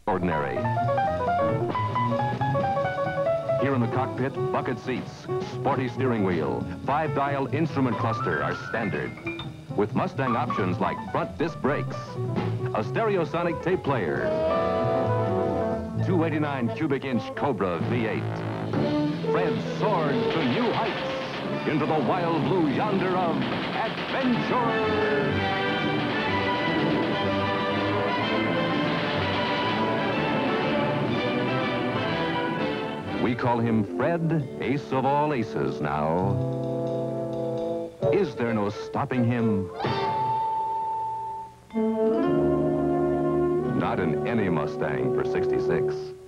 ordinary. Here in the cockpit, bucket seats, sporty steering wheel, 5-dial instrument cluster are standard. With Mustang options like front disc brakes, a stereosonic tape player, 289 cubic inch Cobra V8. Fred soared to new heights into the wild blue yonder of adventure. We call him Fred, ace of all aces now. Is there no stopping him? Not in any Mustang for 66.